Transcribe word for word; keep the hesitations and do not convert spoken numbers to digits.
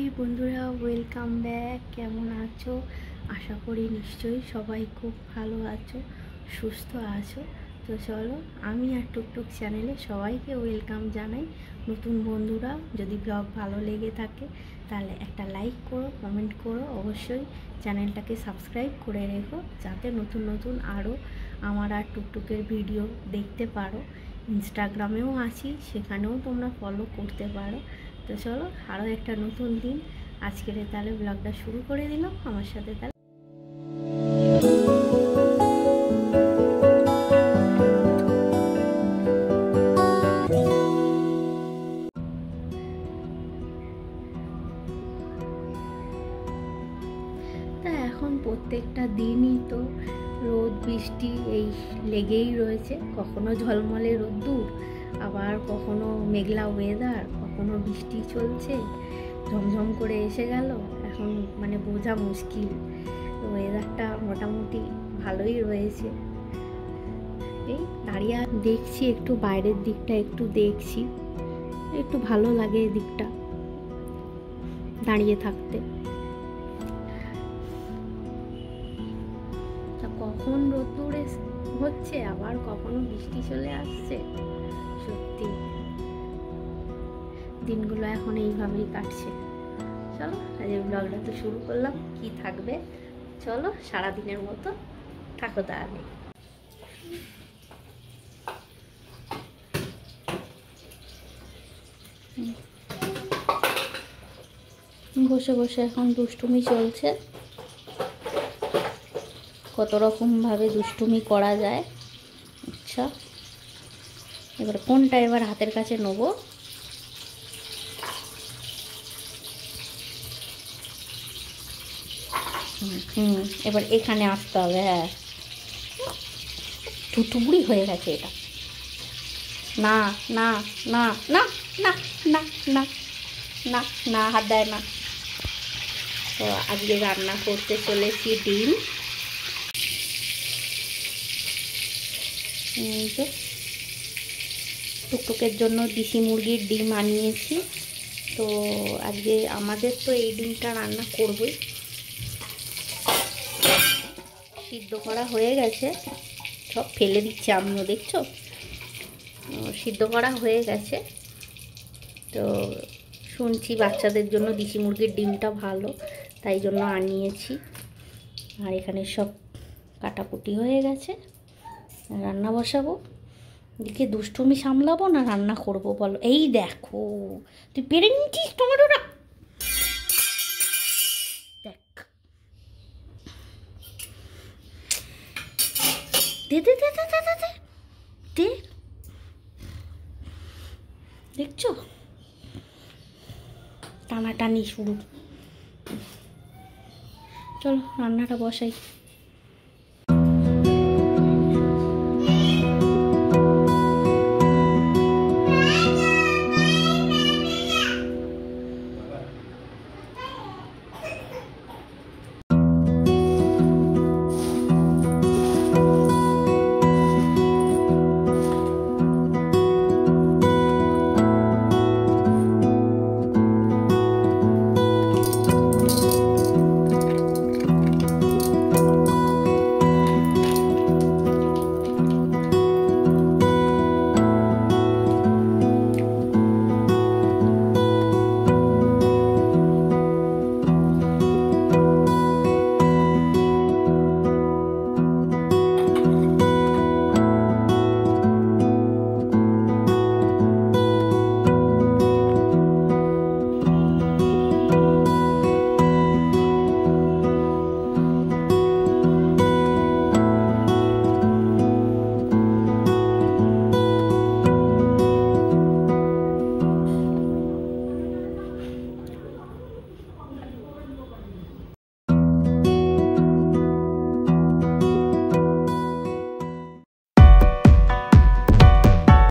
High বন্ধুরা, welcome back. কেমন আছো? আশা করি নিশ্চয়ই সবাই খুব ভালো আছো, সুস্থ আছো। তো চলো, আমি আর টুকটুক চ্যানেলে সবাইকে ওয়েলকাম জানাই। নতুন বন্ধুরা যদি ব্লগ ভালো লেগে থাকে তাহলে একটা লাইক করো, কমেন্ট করো, অবশ্যই চ্যানেলটাকে সাবস্ক্রাইব করে রেখো যাতে নতুন নতুন আরও আমার আর টুকটুকের ভিডিও দেখতে পারো। ইনস্টাগ্রামেও আছি, সেখানেও তোমরা ফলো করতে পারো। তো চলো, আরও একটা নতুন দিন আজকের তাহলে ব্লগটা শুরু করে দিলাম আমার সাথে। তাহলে তা এখন প্রত্যেকটা দিনই তো রোদ বৃষ্টি এই লেগেই রয়েছে। কখনো ঝলমলে রোদ্দুর, আবার কখনো মেঘলা ওয়েদার, কখনো বৃষ্টি চলছে, ঝমঝম করে এসে গেল। এখন মানে বোঝা মুশকিল। ওয়েদারটা মোটামুটি ভালোই রয়েছে। এই দাঁড়িয়ে দেখছি, একটু বাইরের দিকটা একটু দেখছি, একটু ভালো লাগে এই দিকটা দাঁড়িয়ে থাকতে। কখন রোদ্দুর হচ্ছে, আবার কখনো বৃষ্টি চলে আসছে। সত্যি দিনগুলো এখন এইভাবেই কাটছে। চলো, আজ ব্লগটা তো শুরু করলাম, কি থাকবে চলো সারাদিনের মতো থাকো। তাহলে বসে বসে এখন দুষ্টুমি চলছে। কত রকমভাবে দুষ্টুমি করা যায়। আচ্ছা, এবার কোনটা এবার হাতের কাছে নেবো? হুম এবার এখানে আসতে হবে। হ্যাঁ, টুটুবুড়ি হয়ে গেছে এটা। না না না না না না না না না হাত দেয় না। তো আজকে রান্না করতে চলেছি ডিম। টুকটুকের জন্য দেশি মুরগির ডিম আনিয়েছি। তো আজকে আমাদের তো এই ডিমটা রান্না করবই। সিদ্ধ করা হয়ে গেছে, সব ফেলে দিচ্ছি আমিও, দেখছো? সিদ্ধ করা হয়ে গেছে। তো শুনছি বাচ্চাদের জন্য দেশি মুরগির ডিমটা ভালো, তাই জন্য আনিয়েছি। আর এখানে সব কাটাকুটি হয়ে গেছে, রান্না বসাবো। এদিকে দুষ্টুমি সামলাবো না রান্না করবো বলো? এই দেখো, তুই পেরে নিচ্ছিস টমেটোটা। দেখ, দে দে দে দে দে দে দে। দেখছো, টানাটানি শুরু। চলো রান্নাটা বসাই।